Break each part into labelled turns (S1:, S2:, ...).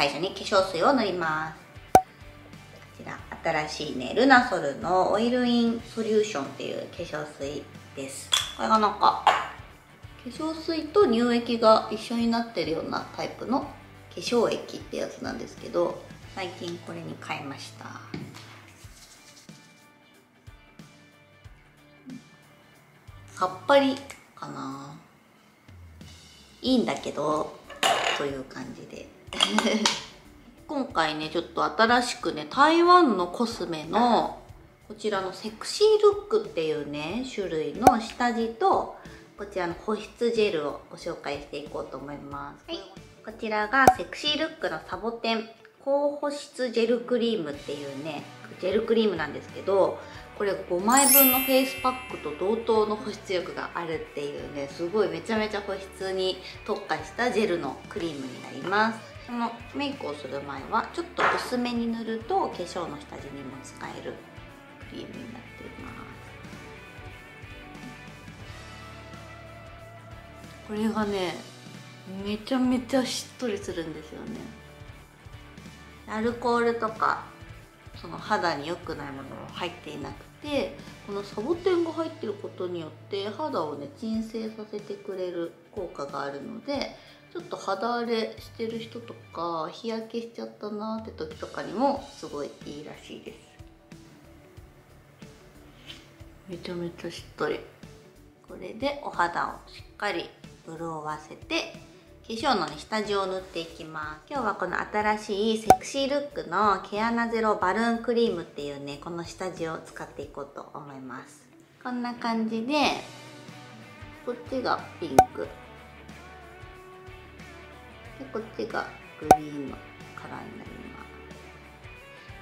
S1: 最初に化粧水を塗ります。こちら新しいね、ルナソルのオイルインソリューションっていう化粧水です。これがなんか化粧水と乳液が一緒になってるようなタイプの化粧液ってやつなんですけど、最近これに変えました。さっぱりかな、いいんだけどという感じで今回ね、ちょっと新しくね、台湾のコスメのこちらのセクシールックっていうね種類の下地と、こちらの保湿ジェルをご紹介していこうと思います。はい、こちらがセクシールックのサボテン高保湿ジェルクリームっていうねジェルクリームなんですけど、これ5枚分のフェイスパックと同等の保湿力があるっていうね、すごいめちゃめちゃ保湿に特化したジェルのクリームになります。このメイクをする前はちょっと薄めに塗ると化粧の下地にも使えるクリームになっています。これがね、めちゃめちゃしっとりするんですよね。アルコールとかその肌に良くないものは入っていなくて、このサボテンが入ってることによって肌をね鎮静させてくれる効果があるので、ちょっと肌荒れしてる人とか日焼けしちゃったなって時とかにもすごいいいらしいです。めちゃめちゃしっとり。これでお肌をしっかり潤わせて化粧の、ね、下地を塗っていきます。今日はこの新しいセクシールックの毛穴ゼロバルーンクリームっていうねこの下地を使っていこうと思います。こんな感じで、こっちがピンクでこっちがグリーンのカラーになります。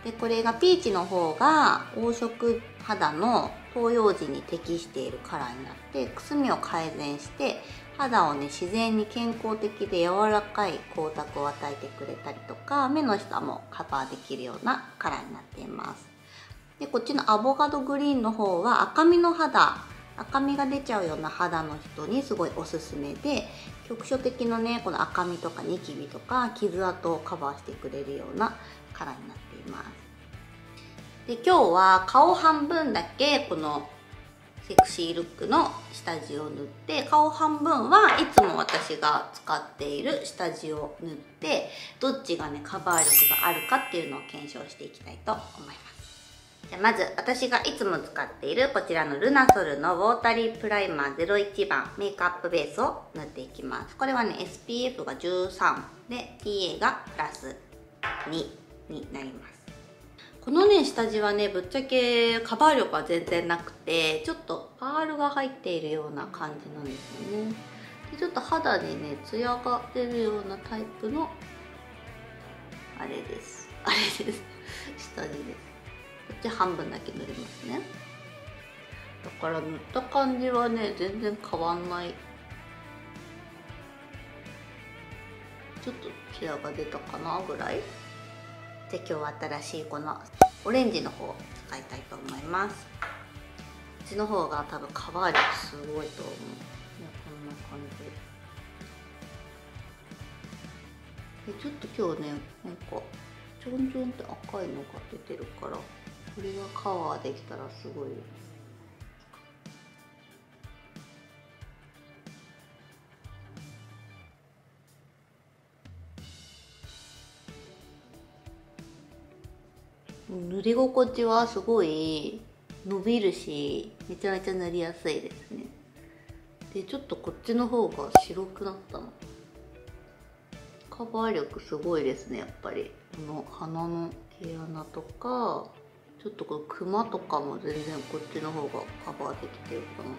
S1: でこれがピーチの方が黄色肌の東洋人に適しているカラーになって、くすみを改善して肌をね自然に健康的で柔らかい光沢を与えてくれたりとか、目の下もカバーできるようなカラーになっています。でこっちのアボカドグリーンの方は赤みの肌、赤みが出ちゃうような肌の人にすごいおすすめで、局所的なねこの赤みとかニキビとか傷跡をカバーしてくれるようなカラーになっています。で今日は顔半分だけこのセクシールックの下地を塗って、顔半分はいつも私が使っている下地を塗って、どっちがねカバー力があるかっていうのを検証していきたいと思います。じゃあまず私がいつも使っているこちらのルナソルのウォータリープライマー01番メイクアップベースを塗っていきます。これはね SPF が13で PA がプラス2になります。このね下地はねぶっちゃけカバー力は全然なくて、ちょっとパールが入っているような感じなんですよね。でちょっと肌にねツヤが出るようなタイプのあれです、あれです下地です。こっち半分だけ塗りますね。だから塗った感じはね全然変わんない。ちょっとツヤが出たかなぐらいで、今日は新しいこのオレンジの方を使いたいと思います。こっちの方が多分カバー力すごいと思う。ね、こんな感じで、ちょっと今日ねなんかちょんちょんって赤いのが出てるから、これがカバーできたらすごい。塗り心地はすごい伸びるし、めちゃめちゃ塗りやすいですね。でちょっとこっちの方が白くなったの。カバー力すごいですね。やっぱりこの鼻の毛穴とかちょっとこのクマとかも全然こっちの方がカバーできてるかな。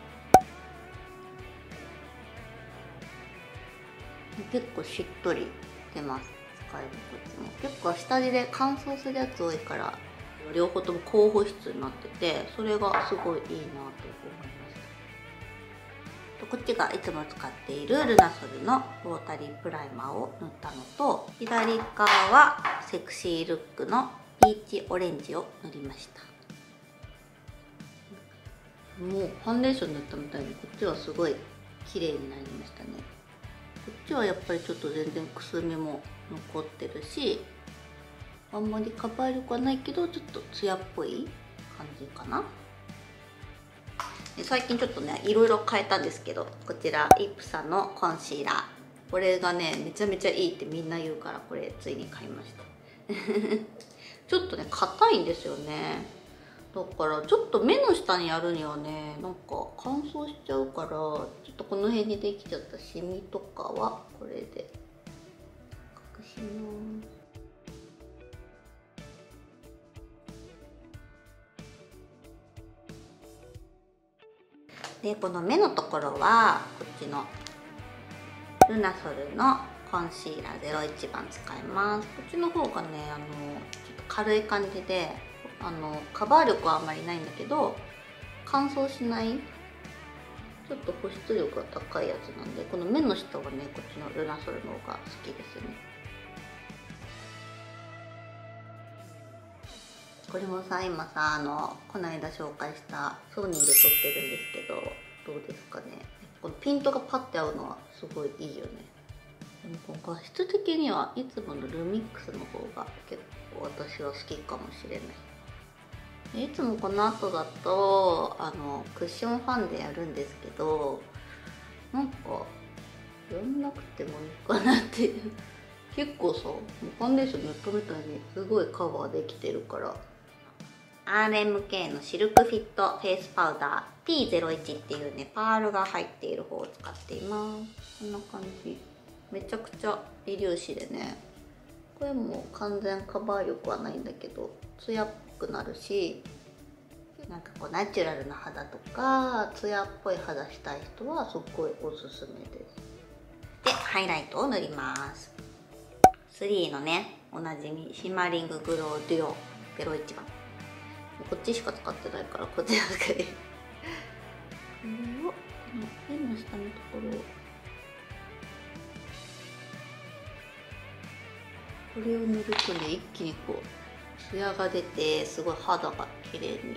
S1: 結構しっとり出ます。使えるこっちも結構下地で乾燥するやつ多いから両方とも高保湿になってて、それがすごいいいなと思いました。こっちがいつも使っているルナソルのウォータリープライマーを塗ったのと、左側はセクシールックのピーチオレンジを塗りました。もうファンデーション塗ったみたいにこっちはすごい綺麗になりましたね。 っちはやっぱりちょっと全然くすみも残ってるし、あんまりカバー力はないけどちょっとツヤっぽい感じかな。で最近ちょっとねいろいろ変えたんですけど、こちらイプサのコンシーラー、これがねめちゃめちゃいいってみんな言うから、これついに買いましたちょっとね硬いんですよね。だからちょっと目の下にやるにはねなんか乾燥しちゃうから、ちょっとこの辺にできちゃったシミとかはこれで隠します。でこの目のところはこっちのルナソルのコンシーラー01番使います。こっちの方がねちょっと軽い感じでカバー力はあんまりないんだけど乾燥しない、ちょっと保湿力が高いやつなんで、この目の下はねこっちのルナソルの方が好きですね。これもさ今さこの間紹介したソニーで撮ってるんですけど、どうですかね。このピントがパッて合うのはすごいいいよね。でもこの画質的にはいつものルミックスの方が結構私は好きかもしれない。いつもこの後だとクッションファンでやるんですけど、なんかやんなくてもいいかなっていう結構さファンデーション塗ったみたいにすごいカバーできてるから。 RMK のシルクフィットフェイスパウダー T01 っていうねパールが入っている方を使っています。こんな感じ、めちゃくちゃ微粒子でね、これも完全カバー力はないんだけどツヤっぽくなるし、なんかこうナチュラルな肌とかツヤっぽい肌したい人はすっごいおすすめです。でハイライトを塗ります。3のねおなじみシマリンググローデュオ01番、こっちしか使ってないからこっちだけでこれをこのペンの下のところをこれを塗るとね一気にこうツヤが出てすごい肌が綺麗に見えるっていう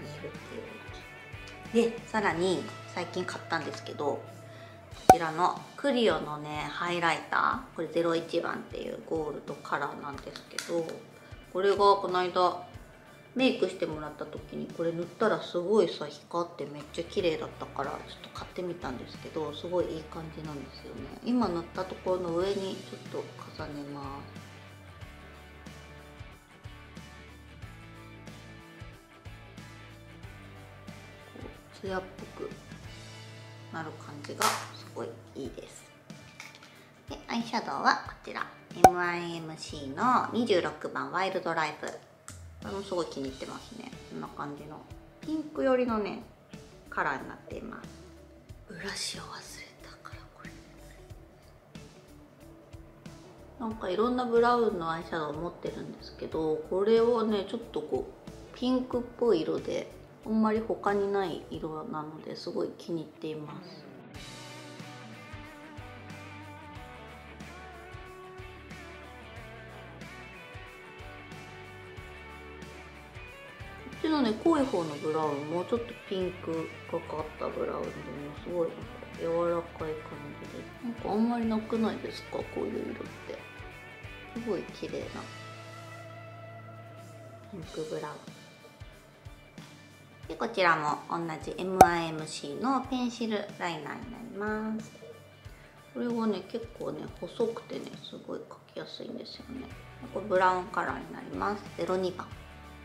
S1: やつで、さらに最近買ったんですけどこちらのクリオのねハイライター、これ01番っていうゴールドカラーなんですけど、これがこの間メイクしてもらった時にこれ塗ったらすごいさ光ってめっちゃ綺麗だったからちょっと買ってみたんですけど、すごいいい感じなんですよね。今塗ったところの上にちょっと重ねます。ツヤっぽくなる感じがすごいいいです。でアイシャドウはこちら MIMC の26番ワイルドライフ、これもすごい気に入ってますね。こんな感じのピンク寄りのねカラーになっています。ブラシを忘れたからこれなんかいろんなブラウンのアイシャドウを持ってるんですけど、これをねちょっとこうピンクっぽい色であんまり他にない色なのですごい気に入っています。こっちのね濃い方のブラウンもうちょっとピンクがかったブラウンでねすごいなんか柔らかい感じで、なんかあんまりなくないですかこういう色って。すごい綺麗なピンクブラウンで、こちらも同じ MIMC のペンシルライナーになります。これはね結構ね細くてねすごい描きやすいんですよね。これブラウンカラーになります。02番。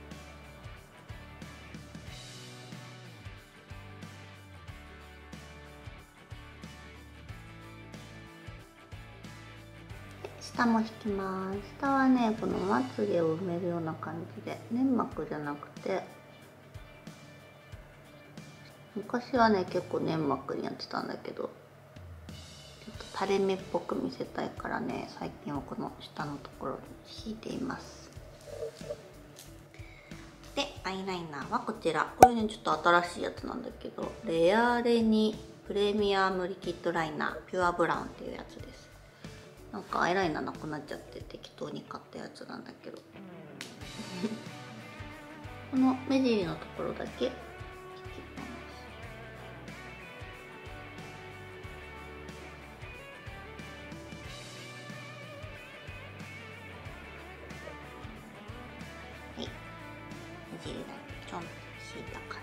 S1: 下も引きます。下はねこのまつげを埋めるような感じで、粘膜じゃなくて、昔はね結構粘膜にやってたんだけどちょっと垂れ目っぽく見せたいからね最近はこの下のところに引いています。でアイライナーはこちら、これねちょっと新しいやつなんだけど、レアレニプレミアムリキッドライナーピュアブラウンっていうやつです。なんかアイライナーなくなっちゃって適当に買ったやつなんだけどこの目尻のところだけ引きます。 ちょんと引いた感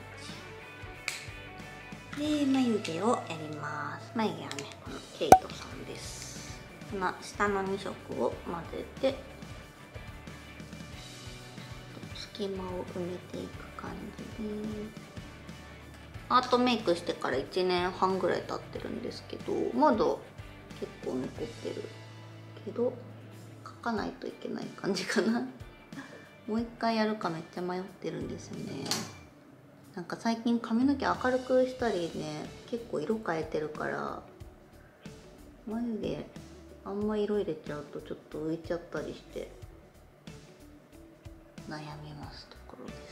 S1: じで、眉毛をやります。眉毛はね、このケイトさんです。この下の2色を混ぜて隙間を埋めていく感じで、アートメイクしてから1年半ぐらい経ってるんですけど、まだ結構残ってるけど描かないといけない感じかなもう一回やるかめっちゃ迷ってるんですよね。なんか最近髪の毛明るくしたりね、結構色変えてるから眉毛あんま色入れちゃうとちょっと浮いちゃったりして悩みますところです。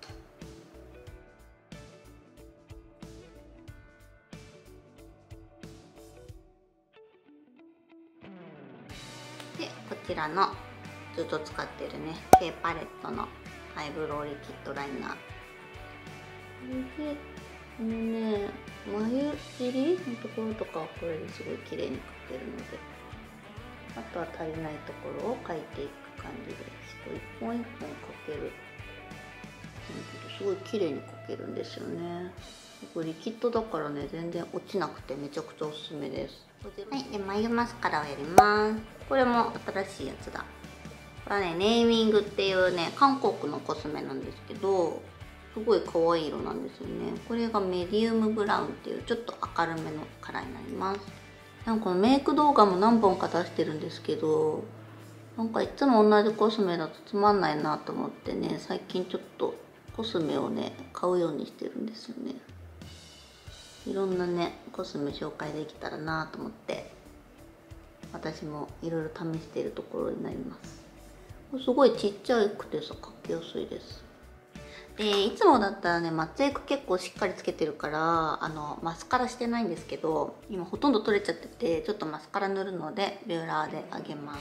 S1: でこちらのずっと使ってるね K パレットのアイブロウリキッドライナーで、このね眉尻のところとかはこれですごい綺麗に描けるので、あとは足りないところを描いていく感じですごい一本一本描ける。すごい綺麗に描けるんですよね。これリキッドだからね全然落ちなくてめちゃくちゃおすすめです。はい、で眉マスカラをやります。これも新しいやつだ。これはねネーミングっていうね韓国のコスメなんですけど、すごい可愛い色なんですよね。これがメディウムブラウンっていうちょっと明るめのカラーになります。なんかこのメイク動画も何本か出してるんですけど、なんかいつも同じコスメだとつまんないなと思ってね、最近ちょっとコスメをね買うようにしてるんですよね。いろんなねコスメ紹介できたらなと思って私もいろいろ試しているところになります。すごいちっちゃくてさ描きやすいです。でいつもだったらねマッチエク結構しっかりつけてるからマスカラしてないんですけど、今ほとんど取れちゃっててちょっとマスカラ塗るのでビューラーで上げます。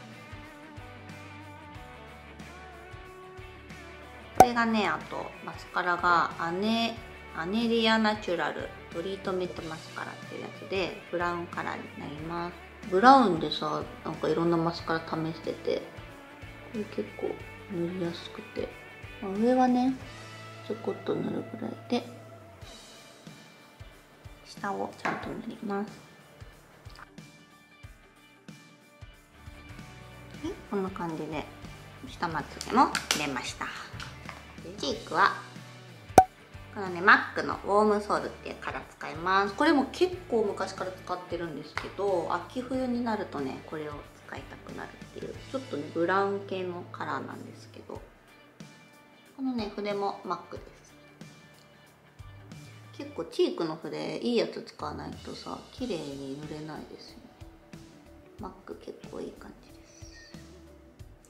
S1: これがね、あとマスカラがアネリアナチュラルトリートメントマスカラっていうやつでブラウンカラーになります。ブラウンでさなんかいろんなマスカラ試してて、これ結構塗りやすくて、上はねちょこっと塗るぐらいで下をちゃんと塗ります。はい、こんな感じで下まつげも入れました。チークはこのねマックのウォームソールっていうカラー使います。これも結構昔から使ってるんですけど、秋冬になるとねこれを使いたくなるっていうちょっとねブラウン系のカラーなんですけど、このね筆もマックです。結構チークの筆いいやつ使わないとさ綺麗に塗れないですよね。マック結構いい感じです。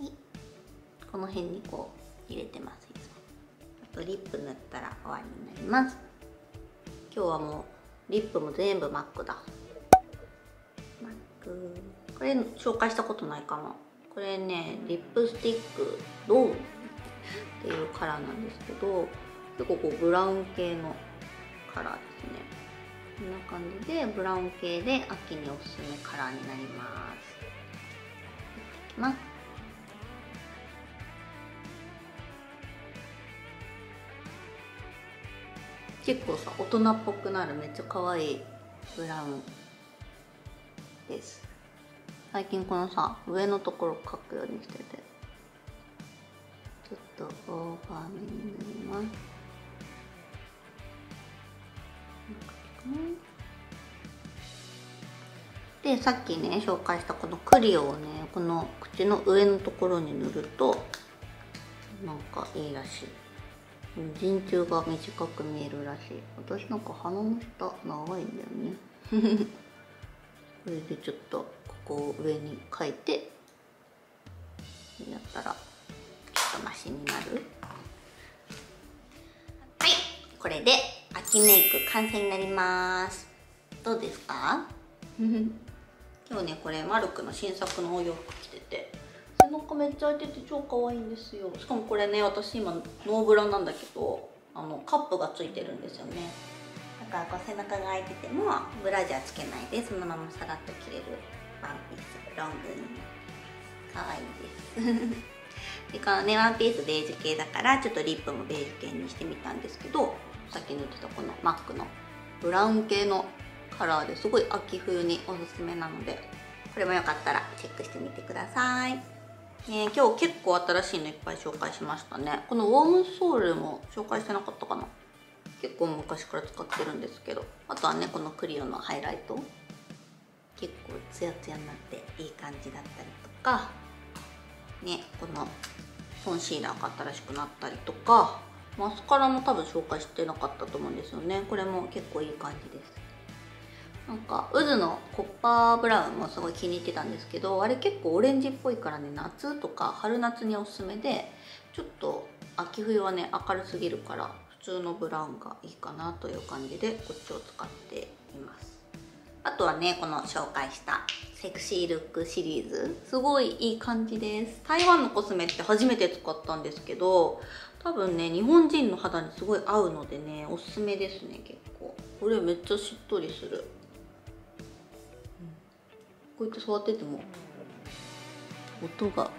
S1: はい、この辺にこう入れてます。あとリップ塗ったら終わりになります。今日はもうリップも全部マックだ。マックこれ紹介したことないかな。これねリップスティックドーンっていうカラーなんですけど、結構こうブラウン系のカラーですね。こんな感じでブラウン系で秋におすすめカラーになります。いきます。結構さ大人っぽくなるめっちゃ可愛いブラウンです。最近このさ上のところ描くようにしててちょっとオーバーめに塗ります。でさっきね紹介したこのクリオをねこの口の上のところに塗るとなんかいいらしい。陣中が短く見えるらしい。私なんか鼻の下長いんだよねこれでちょっとここを上に描いてやったらちょっとマシになる。はい、これで秋メイク完成になります。どうですか今日ねこれマルクの新作のお洋服着てて背中めっちゃ開いてて超可愛いんですよ。しかもこれね私今ノーブラなんだけどカップがついてるんですよね。だからこう背中が開いててもブラジャーつけないでそのままさらっと着れるワンピースロングに可愛いですでこのねワンピースベージュ系だからちょっとリップもベージュ系にしてみたんですけど、さっき塗ってたこの MAC のブラウン系のカラーですごい秋冬におすすめなので、これもよかったらチェックしてみてください。ね、今日結構新しいのいっぱい紹介しましたね。このウォームソールも紹介してなかったかな。結構昔から使ってるんですけど、あとはねこのクリオのハイライト結構ツヤツヤになっていい感じだったりとかね、このコンシーラーが新しくなったりとか、マスカラも多分紹介してなかったと思うんですよね。これも結構いい感じです。なんか渦のコッパーブラウンもすごい気に入ってたんですけど、あれ結構オレンジっぽいからね、夏とか春夏におすすめで、ちょっと秋冬はね明るすぎるから普通のブラウンがいいかなという感じでこっちを使っています。あとはねこの紹介したセクシールックシリーズすごいいい感じです。台湾のコスメって初めて使ったんですけど、多分ね日本人の肌にすごい合うのでねおすすめですね。結構これめっちゃしっとりする。こうやって触ってても音が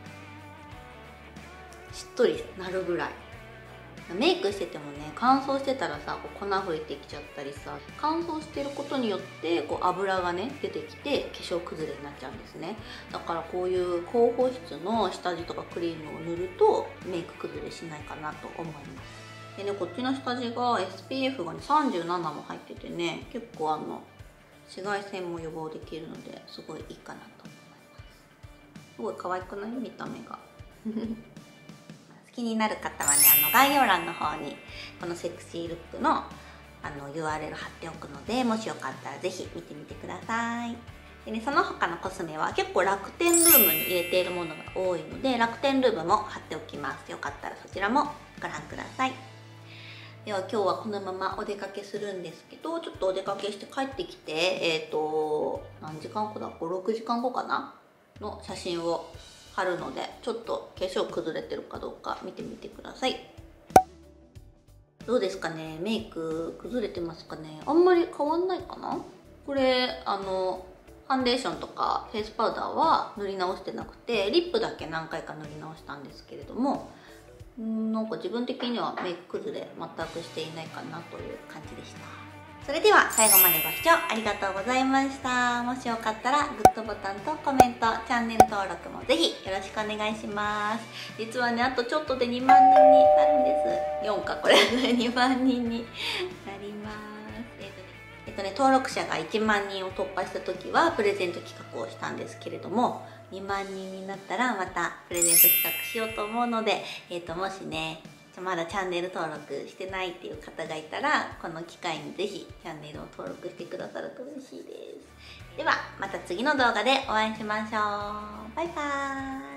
S1: しっとりなるぐらい。メイクしててもね乾燥してたらさ粉吹いてきちゃったりさ、乾燥してることによって油がね出てきて化粧崩れになっちゃうんですね。だからこういう高保湿の下地とかクリームを塗るとメイク崩れしないかなと思います。でねこっちの下地が SPF が、ね、37も入っててね、結構紫外線も予防できるのですごいいいかなと思います。すごい可愛くない？見た目が気になる方はね概要欄の方にこのセクシールックのURL 貼っておくので、もしよかったらぜひ見てみてください。でね、その他のコスメは結構楽天ルームに入れているものが多いので、楽天ルームも貼っておきます。よかったらそちらもご覧ください。では今日はこのままお出かけするんですけど、ちょっとお出かけして帰ってきて何時間後だ、56時間後かなの写真を貼るので、ちょっと化粧崩れてるかどうか見てみてください。どうですかね、メイク崩れてますかね。あんまり変わんないかな。これファンデーションとかフェイスパウダーは塗り直してなくて、リップだけ何回か塗り直したんですけれども、なんか自分的にはメイク崩れ全くしていないかなという感じでした。それでは最後までご視聴ありがとうございました。もしよかったらグッドボタンとコメント、チャンネル登録もぜひよろしくお願いします。実はねあとちょっとで2万人になるんです。4かこれ2万人になります。登録者が1万人を突破した時はプレゼント企画をしたんですけれども、2万人になったらまたプレゼント企画しようと思うので、もしねまだチャンネル登録してないっていう方がいたら、この機会にぜひチャンネルを登録してくださると嬉しいです。ではまた次の動画でお会いしましょう。バイバーイ。